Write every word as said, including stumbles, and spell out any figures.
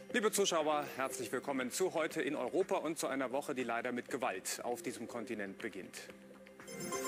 Liebe Zuschauer, herzlich willkommen zu Heute in Europa und zu einer Woche, die leider mit Gewalt auf diesem Kontinent beginnt.